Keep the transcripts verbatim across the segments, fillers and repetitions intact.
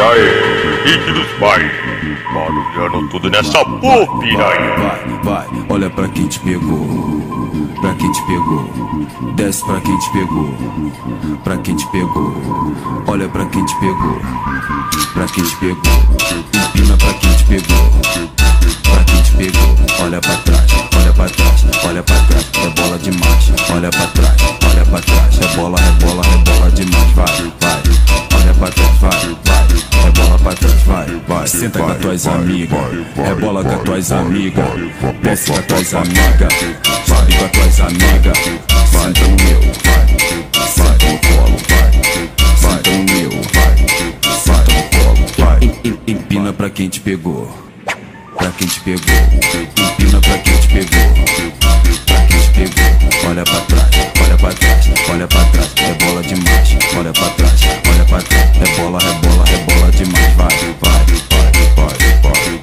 aí, hit dos pais, barulhando tudo nessa porra, piranha. Vai, vai, olha pra quem te pegou, pra quem te pegou, desce pra quem te pegou, pra quem te pegou, olha pra quem te pegou, pra quem te pegou, empina pra quem te pegou, pra quem te pegou, olha pra trás, olha pra trás, olha pra trás, é bola demais, olha pra trás, olha pra trás, é bola, é bola, é bola demais, vai, vai, olha pra trás, vai, vai, é bola pra trás, vai, vai, senta com as tuas amigas, é bola com as tuas amigas, desce com as tuas amigas, sobe com as tuas amigas, senta no meu, vai, senta no colo, vai, senta no meu, vai, senta no colo, vai, empina pra quem te pegou, pra quem te pegou, empina pra quem te pegou, pra quem te pegou, olha pra trás, olha pra trás, olha pra trás, é bola demais, olha pra trás, olha pra trás, é bola, é bola, é bola demais, vai, vai, vai, vai, vai, vai,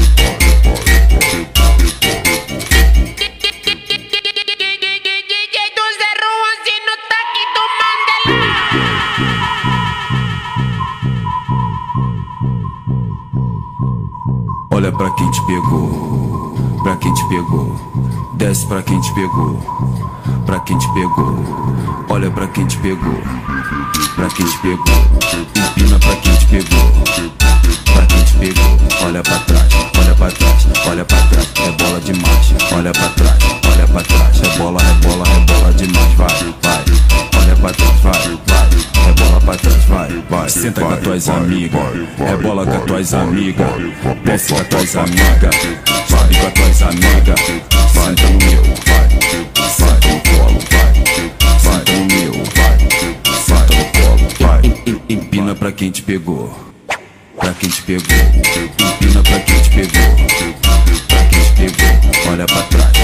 olha pra quem te pegou, pra quem te pegou, desce pra quem te pegou, pra quem te pegou, olha pra quem te pegou, pra quem te pegou, empina pra quem te pegou, pra quem te pegou, olha pra trás, olha pra trás, olha pra trás, é bola demais, olha pra trás, olha pra trás, é bola, é bola, é bola demais, vai, vai, olha pra trás, vai, vai, é bola pra trás, vai, vai, senta com as tuas amigas, é bola com as tuas amigas, desce com as tuas amigas, sobe com as tuas amigas, senta no meu, vai, senta no colo, vai, senta no meu, vai, senta no colo, vai, empina pra quem te pegou, pra quem te pegou, empina pra quem te pegou, pra quem te pegou, olha pra trás,